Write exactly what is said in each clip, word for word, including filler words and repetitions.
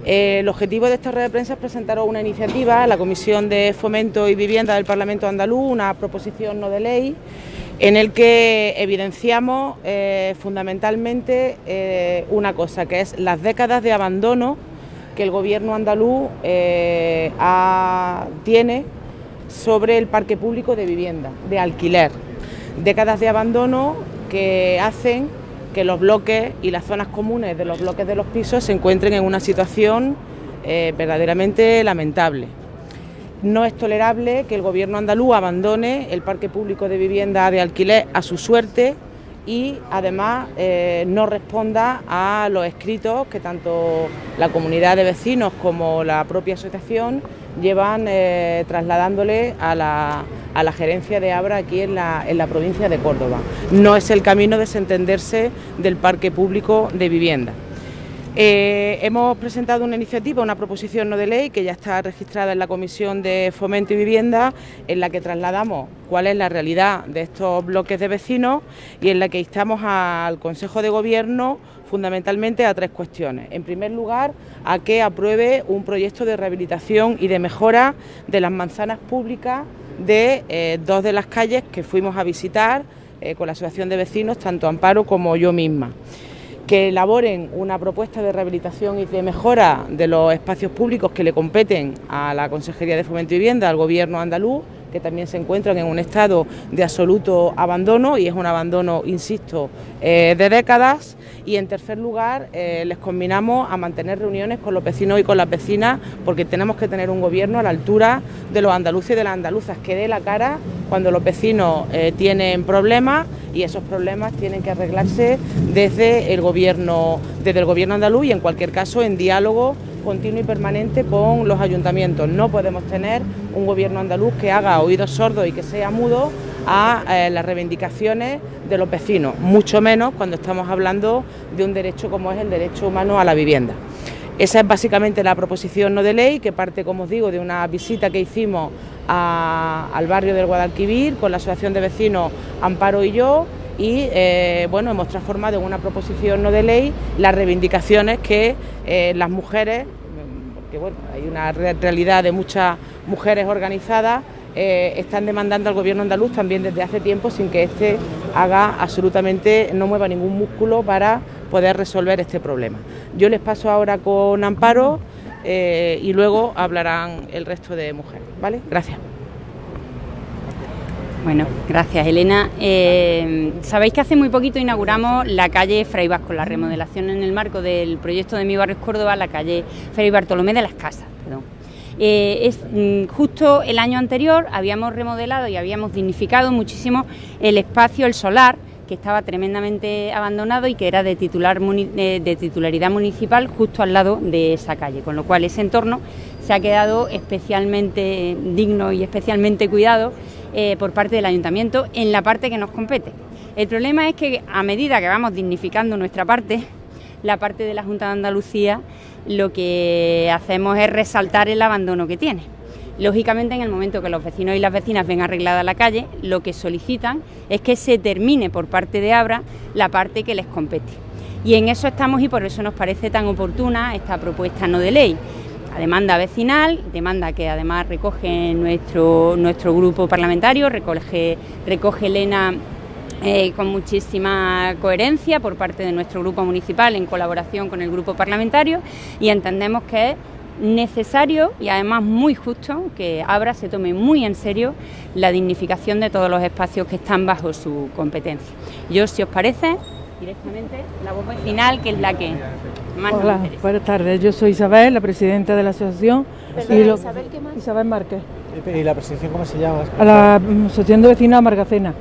Eh, el objetivo de esta rueda de prensa es presentar una iniciativa a la Comisión de Fomento y Vivienda del Parlamento Andaluz, una proposición no de ley, en el que evidenciamos eh, fundamentalmente eh, una cosa, que es las décadas de abandono que el Gobierno andaluz eh, ha, tiene sobre el parque público de vivienda, de alquiler. Décadas de abandono que hacen que los bloques y las zonas comunes de los bloques de los pisos se encuentren en una situación eh, verdaderamente lamentable. No es tolerable que el Gobierno andaluz abandone el parque público de vivienda de alquiler a su suerte y además eh, no responda a los escritos que tanto la comunidad de vecinos como la propia asociación llevan eh, trasladándole a la, a la gerencia de Abra aquí en la, en la provincia de Córdoba. No es el camino de desentenderse del parque público de vivienda. Eh, hemos presentado una iniciativa, una proposición no de ley que ya está registrada en la Comisión de Fomento y Vivienda, en la que trasladamos cuál es la realidad de estos bloques de vecinos y en la que instamos al Consejo de Gobierno fundamentalmente a tres cuestiones. En primer lugar, a que apruebe un proyecto de rehabilitación y de mejora de las manzanas públicas de eh, dos de las calles que fuimos a visitar eh, con la Asociación de Vecinos, tanto Amparo como yo misma. Que elaboren una propuesta de rehabilitación y de mejora de los espacios públicos que le competen a la Consejería de Fomento y Vivienda, al Gobierno andaluz, que también se encuentran en un estado de absoluto abandono, y es un abandono, insisto, eh, de décadas. Y en tercer lugar, eh, les conminamos a mantener reuniones con los vecinos y con las vecinas, porque tenemos que tener un gobierno a la altura de los andaluces y de las andaluzas, que dé la cara cuando los vecinos eh, tienen problemas, y esos problemas tienen que arreglarse desde el gobierno, desde el gobierno andaluz, y en cualquier caso en diálogo continuo y permanente con los ayuntamientos. No podemos tener un gobierno andaluz que haga oídos sordos y que sea mudo a eh, las reivindicaciones de los vecinos, mucho menos cuando estamos hablando de un derecho como es el derecho humano a la vivienda. Esa es básicamente la proposición no de ley, que parte, como os digo, de una visita que hicimos a, al barrio del Guadalquivir con la Asociación de Vecinos Amparo y yo, y eh, bueno, hemos transformado en una proposición no de ley las reivindicaciones que eh, las mujeres, porque bueno, hay una realidad de muchas mujeres organizadas, eh, están demandando al Gobierno andaluz también desde hace tiempo, sin que éste haga absolutamente, no mueva ningún músculo para poder resolver este problema. Yo les paso ahora con Amparo eh, y luego hablarán el resto de mujeres, ¿vale? Gracias. Bueno, gracias Elena. Eh, Sabéis que hace muy poquito inauguramos la calle Fray Vasco, la remodelación en el marco del proyecto de Mi Barrio es Córdoba, la calle Fray Bartolomé de las Casas, perdón. Eh, es, mm, justo el año anterior habíamos remodelado y habíamos dignificado muchísimo el espacio, el solar, que estaba tremendamente abandonado y que era de, titular, de, de titularidad municipal, justo al lado de esa calle, con lo cual ese entorno se ha quedado especialmente digno y especialmente cuidado eh, por parte del ayuntamiento en la parte que nos compete. El problema es que a medida que vamos dignificando nuestra parte, la parte de la Junta de Andalucía, lo que hacemos es resaltar el abandono que tiene. Lógicamente, en el momento que los vecinos y las vecinas ven arreglada la calle, lo que solicitan es que se termine por parte de Abra la parte que les compete. Y en eso estamos, y por eso nos parece tan oportuna esta propuesta no de ley. La demanda vecinal, demanda que además recoge nuestro, nuestro grupo parlamentario, recoge, recoge Elena eh, con muchísima coherencia por parte de nuestro grupo municipal en colaboración con el grupo parlamentario, y entendemos que es necesario y además muy justo que Abra se tome muy en serio la dignificación de todos los espacios que están bajo su competencia. Yo, si os parece, directamente la voz vecinal, que es la que más nos Hola, interesa. Buenas tardes, yo soy Isabel, la presidenta de la asociación. Perdón, y lo, Isabel, ¿qué más? Isabel Márquez. ¿Y la presentación cómo se llama? A la Asociación de Vecinos Margacena.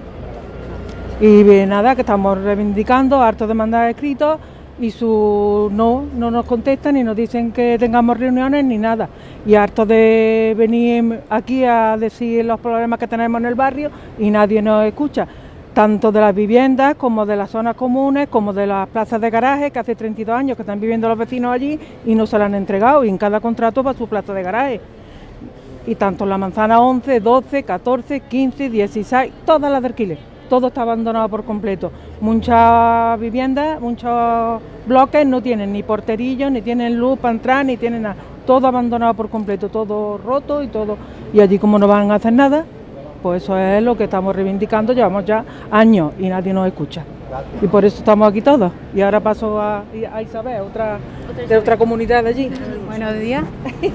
Y bien, nada, que estamos reivindicando, hartos de mandar escritos, y su no, no nos contestan ni nos dicen que tengamos reuniones ni nada. Y hartos de venir aquí a decir los problemas que tenemos en el barrio y nadie nos escucha. Tanto de las viviendas como de las zonas comunes, como de las plazas de garaje, que hace treinta y dos años que están viviendo los vecinos allí y no se las han entregado, y en cada contrato va su plaza de garaje. Y tanto la manzana once, doce, catorce, quince, dieciséis, todas las de alquiler, todo está abandonado por completo. Muchas viviendas, muchos bloques no tienen ni porterillos, ni tienen luz para entrar, ni tienen nada. Todo abandonado por completo, todo roto y todo. Y allí como no van a hacer nada, pues eso es lo que estamos reivindicando, llevamos ya años y nadie nos escucha. Y por eso estamos aquí todos. Y ahora paso a, a Isabel, otra, de otra comunidad de allí. Buenos días,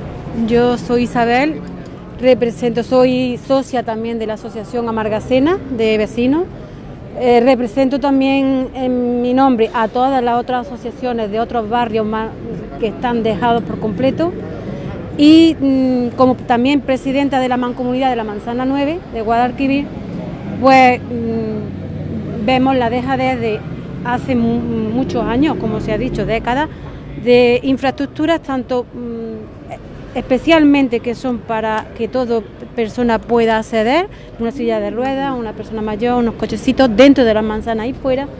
yo soy Isabel, represento, soy socia también de la Asociación Amargacena de Vecinos. Eh, represento también en mi nombre a todas las otras asociaciones de otros barrios más que están dejados por completo. Y mmm, como también presidenta de la Mancomunidad de la Manzana nueve de Guadalquivir, pues mmm, vemos la dejadez de hace mu muchos años, como se ha dicho, décadas, de infraestructuras, tanto mmm, especialmente que son para que toda persona pueda acceder, una silla de ruedas, una persona mayor, unos cochecitos dentro de las manzanas y fuera,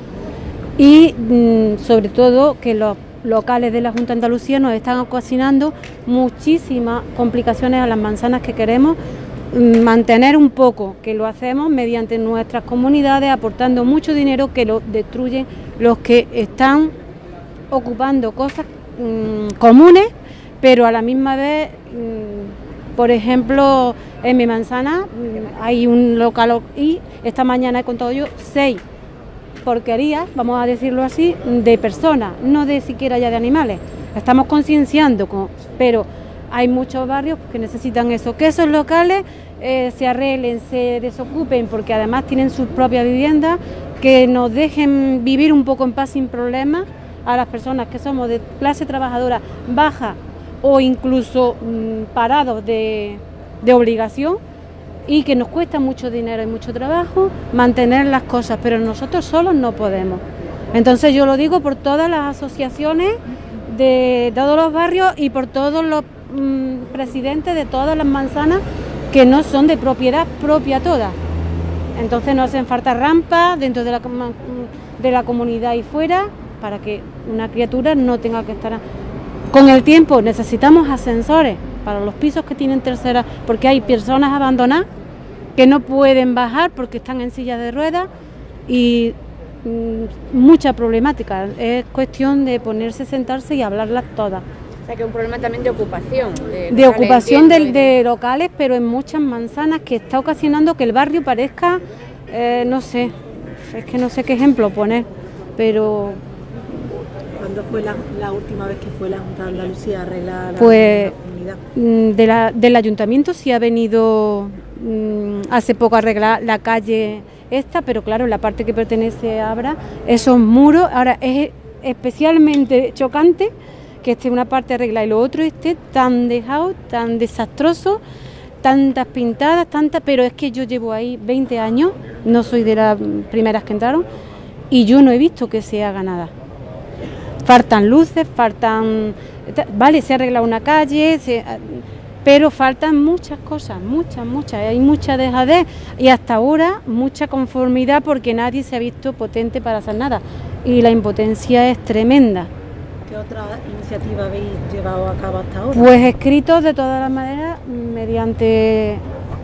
y mmm, sobre todo que los locales de la Junta de Andalucía nos están ocasionando muchísimas complicaciones a las manzanas que queremos mantener un poco, que lo hacemos mediante nuestras comunidades, aportando mucho dinero que lo destruyen los que están ocupando cosas mmm, comunes, pero a la misma vez, mmm, por ejemplo, en mi manzana mmm, hay un local y esta mañana he contado yo seis porquerías, vamos a decirlo así, de personas, no de siquiera ya de animales. Estamos concienciando, pero hay muchos barrios que necesitan eso, que esos locales eh, se arreglen, se desocupen, porque además tienen sus propias viviendas, que nos dejen vivir un poco en paz sin problemas a las personas que somos de clase trabajadora baja o incluso mmm, parados de, de obligación, y que nos cuesta mucho dinero y mucho trabajo mantener las cosas, pero nosotros solos no podemos. Entonces yo lo digo por todas las asociaciones de todos los barrios y por todos los mmm, presidentes de todas las manzanas que no son de propiedad propia todas. Entonces nos hacen falta rampas dentro de la, de la comunidad y fuera, para que una criatura no tenga que estar... Con el tiempo necesitamos ascensores para los pisos que tienen tercera, porque hay personas abandonadas que no pueden bajar porque están en sillas de ruedas y mmm, mucha problemática. Es cuestión de ponerse, sentarse y hablarlas todas. O sea que es un problema también de ocupación. De, de ocupación de, de locales, pero en muchas manzanas, que está ocasionando que el barrio parezca, eh, no sé, es que no sé qué ejemplo poner, pero... ¿Cuándo fue la, la última vez que fue la Junta de Andalucía a arreglar la, pues, la comunidad? De la, del ayuntamiento sí ha venido mmm, hace poco a arreglar la calle esta, pero claro, la parte que pertenece a Abra, esos muros, ahora es especialmente chocante que esté una parte arreglada y lo otro esté tan dejado, tan desastroso, tantas pintadas, tantas, pero es que yo llevo ahí veinte años, no soy de las primeras que entraron, y yo no he visto que se haga nada. Faltan luces, faltan... Vale, se ha arreglado una calle, se, pero faltan muchas cosas, muchas, muchas. Hay mucha dejadez y hasta ahora mucha conformidad porque nadie se ha visto potente para hacer nada. Y la impotencia es tremenda. ¿Qué otra iniciativa habéis llevado a cabo hasta ahora? Pues escritos de todas las maneras mediante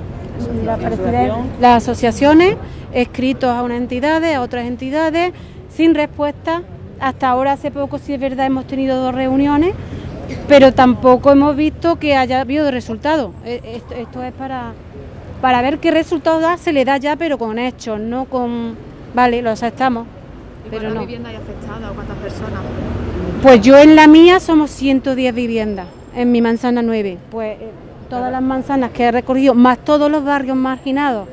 la las asociaciones, escritos a unas entidades, a otras entidades, sin respuesta. Hasta ahora, hace poco, sí es verdad, hemos tenido dos reuniones, pero tampoco hemos visto que haya habido resultados. Esto, esto es para, para ver qué resultados da, se le da ya, pero con hechos, no con... Vale, lo aceptamos, pero no. ¿Cuántas viviendas hay afectadas o cuántas personas? Pues yo en la mía somos ciento diez viviendas, en mi manzana nueve. Pues eh, todas las manzanas que he recorrido, más todos los barrios marginados,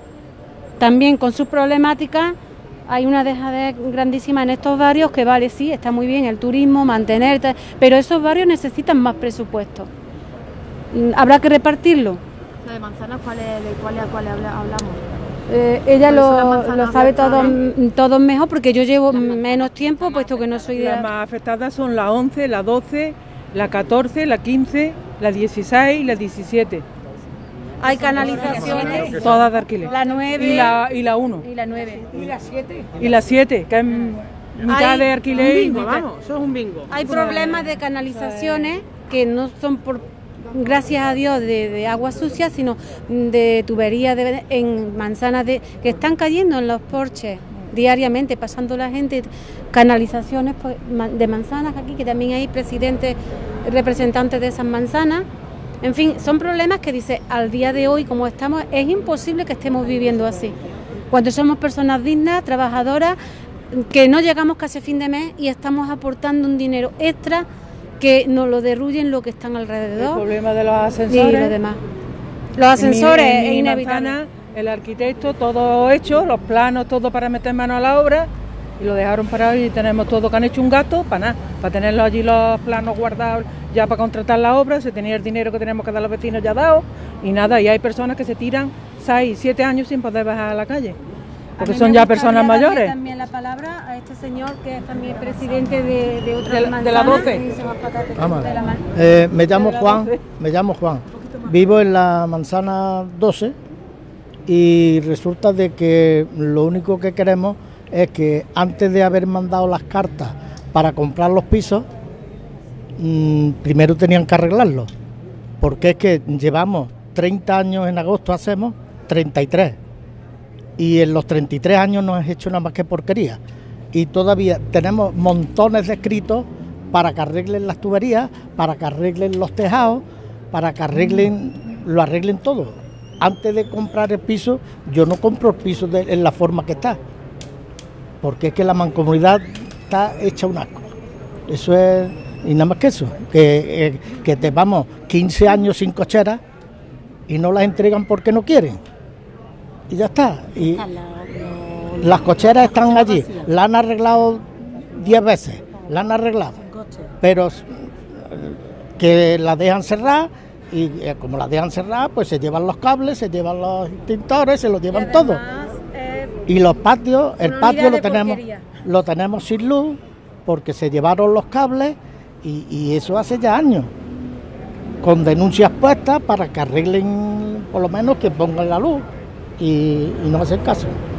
también con sus problemáticas. Hay una dejadez grandísima en estos barrios que vale, sí, está muy bien el turismo, mantener, pero esos barrios necesitan más presupuesto. Habrá que repartirlo. ¿La de manzanas cuál es, de cuál, cuál hablamos? Eh, ella lo, lo sabe todo, todo mejor porque yo llevo menos tiempo, puesto que no soy de... Las más afectadas son la once, la doce, la catorce, la quince, la dieciséis y la diecisiete. Hay canalizaciones, todas de alquiler. La nueve y la y la uno. Y la nueve. Y la siete. Y la siete, que es mitad Hay de alquiler. Un bingo, mitad. vamos, eso es un bingo. Hay problemas de canalizaciones que no son por gracias a Dios, de, de agua sucia, sino de tuberías de, en manzanas de, que están cayendo en los porches diariamente, pasando la gente, canalizaciones pues, de manzanas aquí, que también hay presidentes, representantes de esas manzanas. En fin, son problemas que dice, al día de hoy, como estamos, es imposible que estemos viviendo así. Cuando somos personas dignas, trabajadoras, que no llegamos casi a fin de mes y estamos aportando un dinero extra que nos lo derruyen lo que están alrededor. El problema de los ascensores. Y lo demás. Los ascensores en mi, en es mi inevitable. manzana, el arquitecto, todo hecho, los planos, todo para meter mano a la obra, y lo dejaron parado y tenemos todo que han hecho un gato para nada, para tenerlos allí los planos guardados ya para contratar la obra, se tenía el dinero que tenemos que dar a los vecinos ya dado, y nada, y hay personas que se tiran seis, siete años sin poder bajar a la calle, porque son ya personas mayores. También la palabra a este señor que es también presidente de, de otra de, la, manzana, de la doce. Vamos. De la eh, me llamo Juan, me llamo Juan. Vivo en la manzana doce y resulta de que lo único que queremos es que antes de haber mandado las cartas para comprar los pisos, mmm, primero tenían que arreglarlos, porque es que llevamos treinta años, en agosto hacemos treinta y tres, y en los treinta y tres años no has hecho nada más que porquería, y todavía tenemos montones de escritos para que arreglen las tuberías, para que arreglen los tejados, para que arreglen, lo arreglen todo. Antes de comprar el piso, yo no compro el piso de, en la forma que está, porque es que la mancomunidad está hecha un asco. Eso es, y nada más que eso, que, eh, que te vamos quince años sin cocheras y no las entregan porque no quieren. Y ya está. Y las cocheras están allí, la han arreglado diez veces, la han arreglado, pero que la dejan cerrar, y eh, como la dejan cerrar, pues se llevan los cables, se llevan los extintores, se los llevan todo. Y los patios, el patio lo tenemos, lo tenemos sin luz, porque se llevaron los cables, y, y eso hace ya años, con denuncias puestas para que arreglen, por lo menos que pongan la luz, y, y no hacen caso.